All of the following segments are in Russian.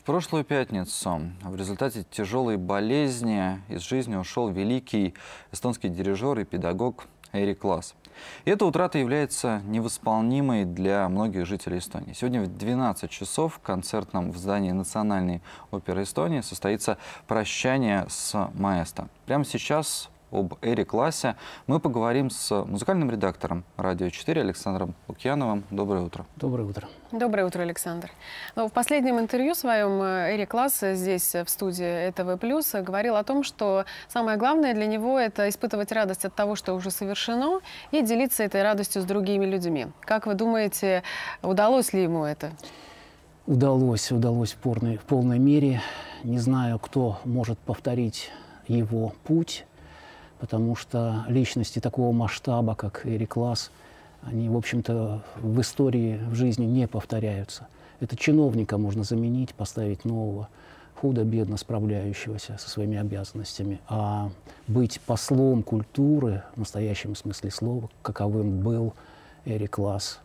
прошлую пятницу в результате тяжелой болезни из жизни ушел великий эстонский дирижер и педагог Эрик Лас. И эта утрата является невосполнимой для многих жителей Эстонии. Сегодня в 12 часов в концертном здании Национальной оперы Эстонии состоится прощание с маэстро. Прямо сейчас об Эрике Ласе мы поговорим с музыкальным редактором «Радио 4» Александром Лукьяновым. Доброе утро. Доброе утро. Доброе утро, Александр. В последнем интервью своем Эрик Лас здесь, в студии ЭТВ+, говорил о том, что самое главное для него – это испытывать радость от того, что уже совершено, и делиться этой радостью с другими людьми. Как вы думаете, удалось ли ему это? Удалось в полной мере. Не знаю, кто может повторить его путь, потому что личности такого масштаба, как Эрик Лас, они, в общем-то, в истории, в жизни не повторяются. Это чиновника можно заменить, поставить нового, худо-бедно справляющегося со своими обязанностями. А быть послом культуры, в настоящем смысле слова, каковым был Эрик Лас,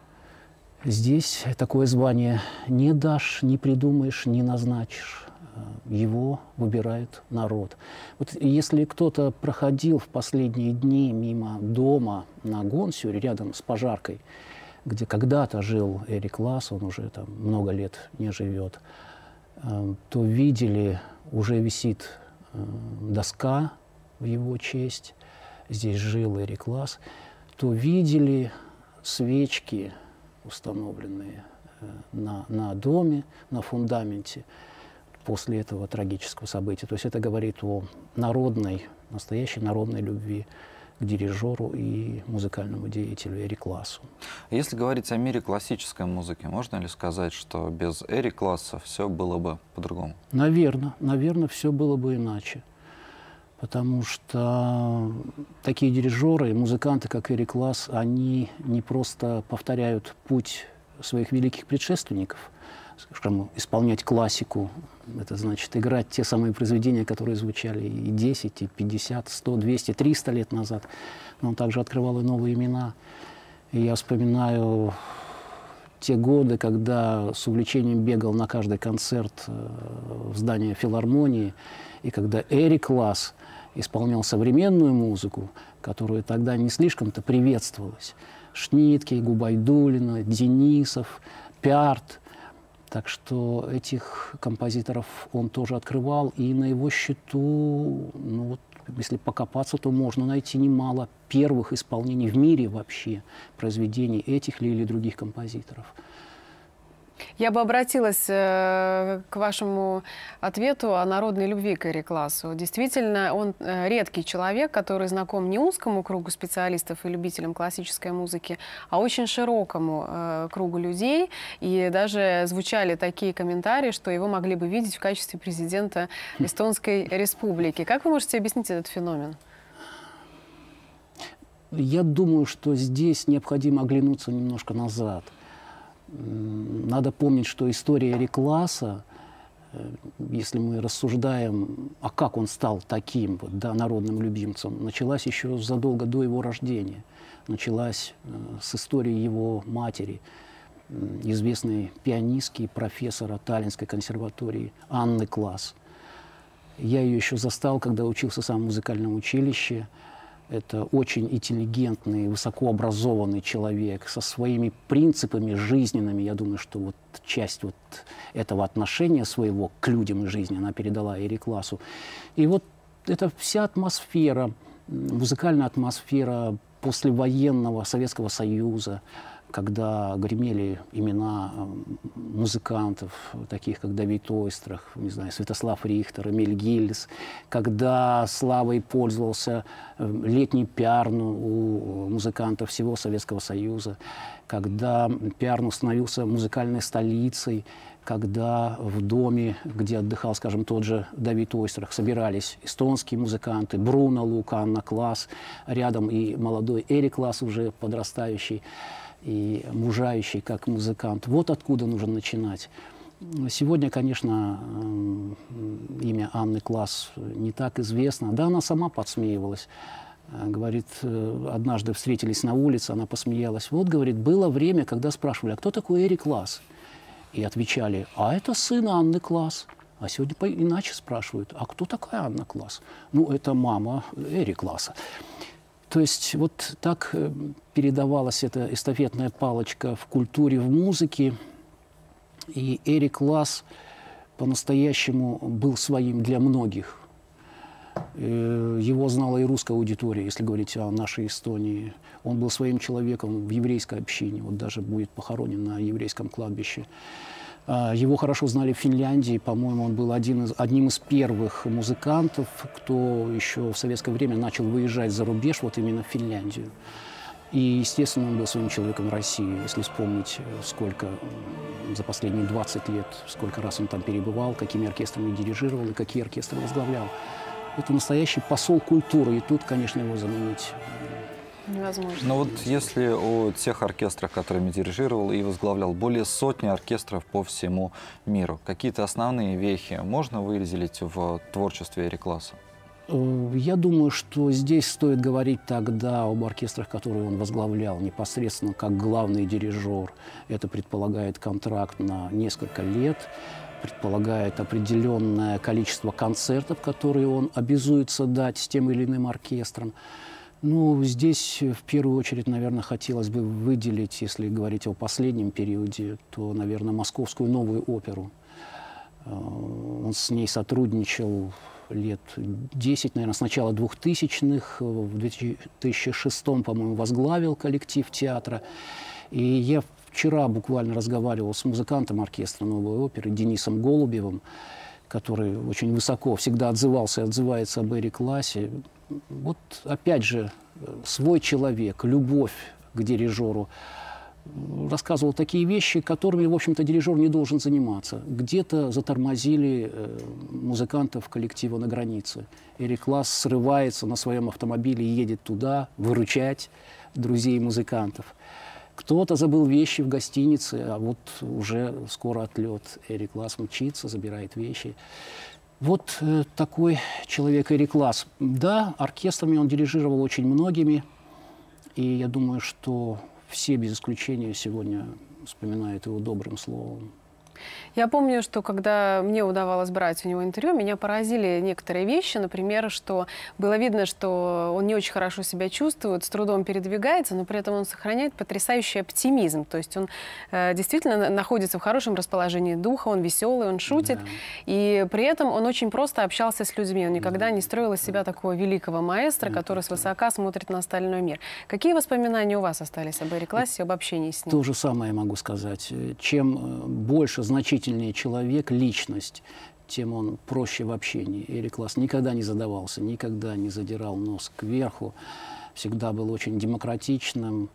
здесь такое звание не дашь, не придумаешь, не назначишь. Его выбирает народ. Вот если кто-то проходил в последние дни мимо дома на Гонсюре, рядом с Пожаркой, где когда-то жил Эрик Лас, он уже там много лет не живет, то видели, уже висит доска в его честь, здесь жил Эрик Лас, то видели свечки, установленные на доме, на фундаменте, после этого трагического события. То есть это говорит о народной, настоящей народной любви к дирижеру и музыкальному деятелю Эрику Ласу. Если говорить о мире классической музыки, можно ли сказать, что без Эрика Ласа все было бы по-другому? Наверное, все было бы иначе. Потому что такие дирижеры, музыканты, как Эрик Лас, они не просто повторяют путь своих великих предшественников, скажем, исполнять классику, это значит играть те самые произведения, которые звучали и 10, и 50, 100, 200, 300 лет назад. Но он также открывал и новые имена. И я вспоминаю те годы, когда с увлечением бегал на каждый концерт в здании филармонии, и когда Эрик Лас исполнял современную музыку, которая тогда не слишком-то приветствовалась. Шнитке, Губайдулина, Денисов, Пярт. Так что этих композиторов он тоже открывал, и на его счету, ну вот, если покопаться, то можно найти немало первых исполнений в мире вообще произведений этих или других композиторов. Я бы обратилась к вашему ответу о народной любви к Эрику Ласу. Действительно, он редкий человек, который знаком не узкому кругу специалистов и любителям классической музыки, а очень широкому кругу людей. И даже звучали такие комментарии, что его могли бы видеть в качестве президента Эстонской Республики. Как вы можете объяснить этот феномен? Я думаю, что здесь необходимо оглянуться немножко назад. Надо помнить, что история Эрика Ласа, если мы рассуждаем, а как он стал таким вот, да, народным любимцем, началась еще задолго до его рождения. Началась с истории его матери, известной пианистки, профессора Таллинской консерватории Анны Клас. Я ее еще застал, когда учился сам в музыкальном училище. Это очень интеллигентный, высокообразованный человек со своими принципами жизненными. Я думаю, что вот часть вот этого отношения своего к людям и жизни она передала Эрику Ласу. И вот эта вся атмосфера, музыкальная атмосфера послевоенного Советского Союза, когда гремели имена музыкантов, таких как Давид Ойстрах, не знаю, Святослав Рихтер, Эмиль Гильдес, когда славой пользовался летний Пярну у музыкантов всего Советского Союза, когда Пярну становился музыкальной столицей, когда в доме, где отдыхал, скажем, тот же Давид Ойстрах, собирались эстонские музыканты, Бруно Лука, Анна Клас, рядом и молодой Эрик Лас, уже подрастающий и мужающий как музыкант. Вот откуда нужно начинать. Сегодня, конечно, имя Анны Клас не так известно. Да, она сама подсмеивалась. Говорит, однажды встретились на улице, она посмеялась. Вот, говорит, было время, когда спрашивали, а кто такой Эрик Лас? И отвечали: а это сын Анны Класс. А сегодня иначе спрашивают: а кто такая Анна Класс? Ну, это мама Эри Класса. То есть вот так передавалась эта эстафетная палочка в культуре, в музыке. И Эри Класс по-настоящему был своим для многих. Его знала и русская аудитория, если говорить о нашей Эстонии. Он был своим человеком в еврейской общине, вот даже будет похоронен на еврейском кладбище. Его хорошо знали в Финляндии, по-моему, он был одним из первых музыкантов, кто еще в советское время начал выезжать за рубеж, вот именно в Финляндию. И, естественно, он был своим человеком в России, если вспомнить, сколько за последние 20 лет, сколько раз он там перебывал, какими оркестрами дирижировал и какие оркестры возглавлял. Это настоящий посол культуры, и тут, конечно, его заменить невозможно. Но вот если о тех оркестрах, которыми дирижировал и возглавлял, более сотни оркестров по всему миру, какие-то основные вехи можно выделить в творчестве Эри Класса? Я думаю, что здесь стоит говорить тогда об оркестрах, которые он возглавлял непосредственно как главный дирижер. Это предполагает контракт на несколько лет, предполагает определенное количество концертов, которые он обязуется дать с тем или иным оркестром. Ну, здесь в первую очередь, наверное, хотелось бы выделить, если говорить о последнем периоде, то, наверное, Московскую новую оперу. Он с ней сотрудничал лет 10, наверное, с начала 2000-х, в 2006, по-моему, возглавил коллектив театра. И я вчера буквально разговаривал с музыкантом оркестра новой оперы Денисом Голубевым, который очень высоко всегда отзывался и отзывается об Эри Классе. Вот опять же, свой человек, любовь к дирижеру. Рассказывал такие вещи, которыми, в общем-то, дирижер не должен заниматься. Где-то затормозили музыкантов коллектива на границе. Эри Класс срывается на своем автомобиле и едет туда выручать друзей музыкантов. Кто-то забыл вещи в гостинице, а вот уже скоро отлет. Эри Класс мчится, забирает вещи. Вот такой человек Эри Класс. Да, оркестрами он дирижировал очень многими. И я думаю, что все без исключения сегодня вспоминают его добрым словом. Я помню, что когда мне удавалось брать у него интервью, меня поразили некоторые вещи. Например, что было видно, что он не очень хорошо себя чувствует, с трудом передвигается, но при этом он сохраняет потрясающий оптимизм. То есть он действительно находится в хорошем расположении духа, он веселый, он шутит. Да. И при этом он очень просто общался с людьми. Он никогда не строил из себя такого великого маэстро, который свысока смотрит на остальной мир. Какие воспоминания у вас остались об Эри Классе, об общении с ним? То же самое могу сказать. Чем больше значительнее человек, личность, тем он проще в общении. Эри Класс никогда не задавался, никогда не задирал нос кверху, всегда был очень демократичным.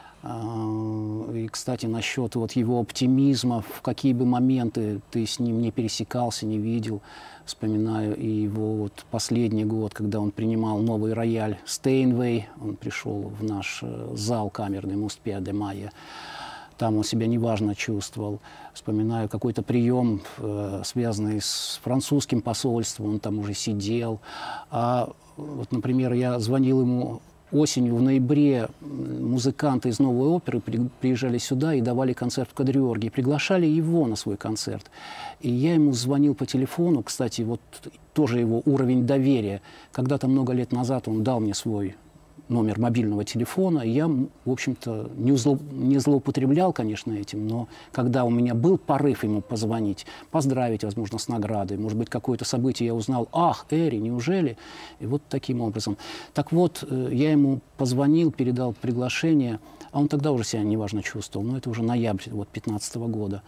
И, кстати, насчет вот его оптимизма, в какие бы моменты ты с ним не пересекался, не видел, вспоминаю и его вот последний год, когда он принимал новый рояль Стейнвей, он пришел в наш зал камерный Мустпиа де Майя. Там он себя неважно чувствовал. Вспоминаю какой-то прием, связанный с французским посольством, он там уже сидел. А вот, например, я звонил ему осенью, в ноябре, музыканты из новой оперы приезжали сюда и давали концерт в Кадриорге. Приглашали его на свой концерт. И я ему звонил по телефону, кстати, вот тоже его уровень доверия. Когда-то много лет назад он дал мне свой номер мобильного телефона. Я, в общем-то, не злоупотреблял, конечно, этим, но когда у меня был порыв ему позвонить, поздравить, возможно, с наградой, может быть, какое-то событие я узнал, ах, Эри, неужели? И вот таким образом. Так вот, я ему позвонил, передал приглашение, а он тогда уже себя неважно чувствовал, но это уже ноябрь вот 2015 года.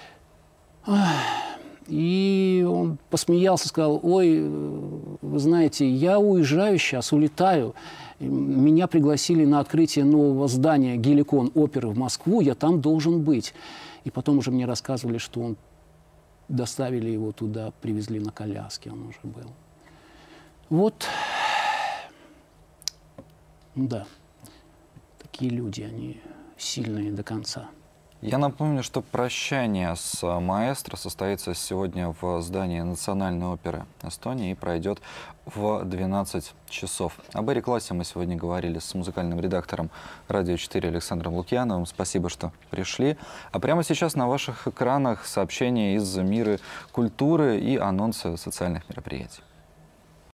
И он посмеялся, сказал: ой, вы знаете, я уезжаю сейчас, улетаю. Меня пригласили на открытие нового здания Геликон оперы в Москву, я там должен быть. И потом уже мне рассказывали, что он доставили его туда, привезли на коляске, он уже был. Вот, да, такие люди, они сильные до конца. Я напомню, что прощание с маэстро состоится сегодня в здании Национальной оперы Эстонии и пройдет в 12 часов. Об Эри-классе мы сегодня говорили с музыкальным редактором «Радио 4» Александром Лукьяновым. Спасибо, что пришли. А прямо сейчас на ваших экранах сообщения из мира культуры и анонсы социальных мероприятий.